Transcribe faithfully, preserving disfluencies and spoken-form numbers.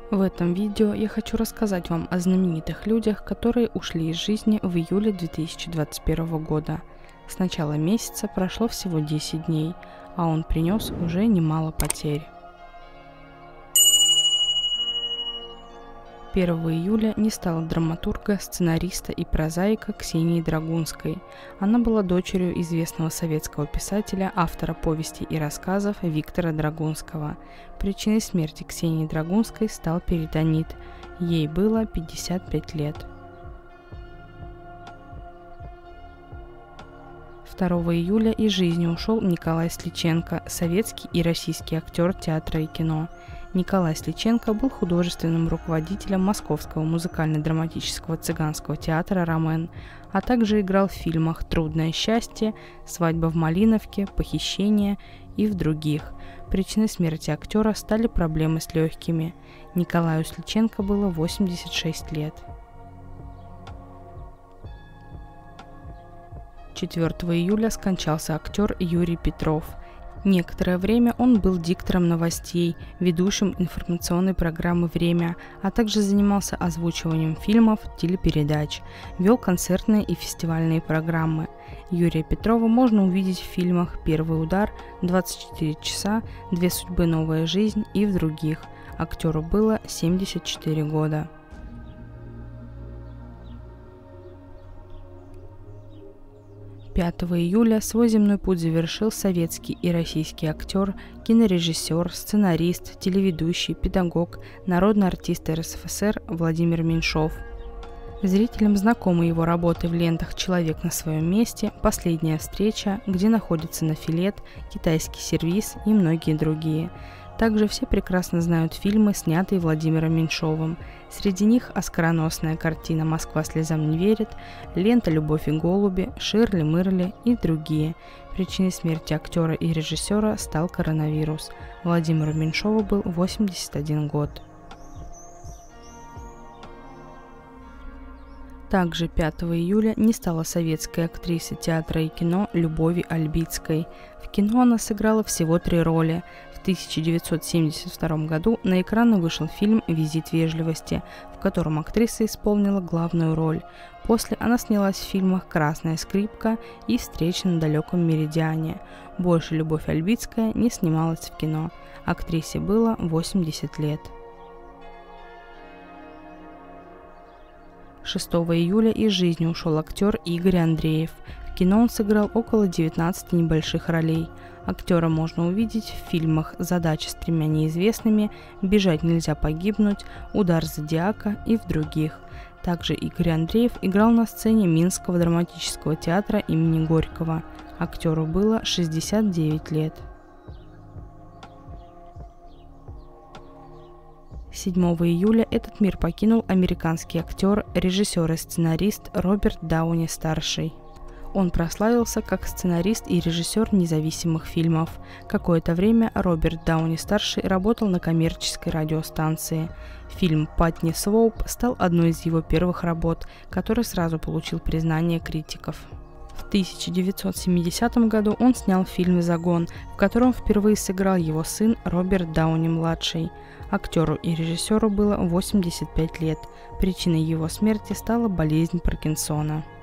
В этом видео я хочу рассказать вам о знаменитых людях, которые ушли из жизни в июле две тысячи двадцать первого года. С начала месяца прошло всего десять дней, а он принес уже немало потерь. первого июля не стало драматурга, сценариста и прозаика Ксении Драгунской. Она была дочерью известного советского писателя, автора повестей и рассказов Виктора Драгунского. Причиной смерти Ксении Драгунской стал перитонит. Ей было пятьдесят пять лет. второго июля из жизни ушел Николай Сличенко, советский и российский актер театра и кино. Николай Сличенко был художественным руководителем Московского музыкально-драматического цыганского театра «Ромен», а также играл в фильмах «Трудное счастье», «Свадьба в Малиновке», «Похищение» и в других. Причиной смерти актера стали проблемы с легкими. Николаю Сличенко было восемьдесят шесть лет. четвёртого июля скончался актер Юрий Петров. Некоторое время он был диктором новостей, ведущим информационной программы «Время», а также занимался озвучиванием фильмов, телепередач, вел концертные и фестивальные программы. Юрия Петрова можно увидеть в фильмах «Первый удар», «двадцать четыре часа», «Две судьбы. Новая жизнь» и в других. Актеру было семьдесят четыре года. пятого июля свой земной путь завершил советский и российский актер, кинорежиссер, сценарист, телеведущий, педагог, народный артист эр эс эф эс эр Владимир Меньшов. Зрителям знакомы его работы в лентах «Человек на своем месте», «Последняя встреча», «Где находится Нафилет», «Китайский сервиз» и многие другие. Также все прекрасно знают фильмы, снятые Владимиром Меньшовым. Среди них оскароносная картина «Москва слезам не верит», лента «Любовь и голуби», «Ширли-мырли» и другие. Причиной смерти актера и режиссера стал коронавирус. Владимиру Меньшову был восемьдесят один год. Также пятого июля не стала советской актрисы театра и кино Любови Альбицкой. В кино она сыграла всего три роли. В тысяча девятьсот семьдесят втором году на экраны вышел фильм «Визит вежливости», в котором актриса исполнила главную роль. После она снялась в фильмах «Красная скрипка» и «Встреча на далеком меридиане». Больше Любовь Альбицкая не снималась в кино. Актрисе было восемьдесят лет. шестого июля из жизни ушел актер Игорь Андреев. В кино он сыграл около девятнадцати небольших ролей. Актера можно увидеть в фильмах «Задача с тремя неизвестными», «Бежать нельзя погибнуть», «Удар зодиака» и в других. Также Игорь Андреев играл на сцене Минского драматического театра имени Горького. Актеру было шестьдесят девять лет. седьмого июля этот мир покинул американский актер, режиссер и сценарист Роберт Дауни-старший. Он прославился как сценарист и режиссер независимых фильмов. Какое-то время Роберт Дауни-старший работал на коммерческой радиостанции. Фильм «Патни Своуп» стал одной из его первых работ, который сразу получил признание критиков. В тысяча девятьсот семидесятом году он снял фильм «Загон», в котором впервые сыграл его сын Роберт Дауни-младший. Актеру и режиссеру было восемьдесят пять лет. Причиной его смерти стала болезнь Паркинсона.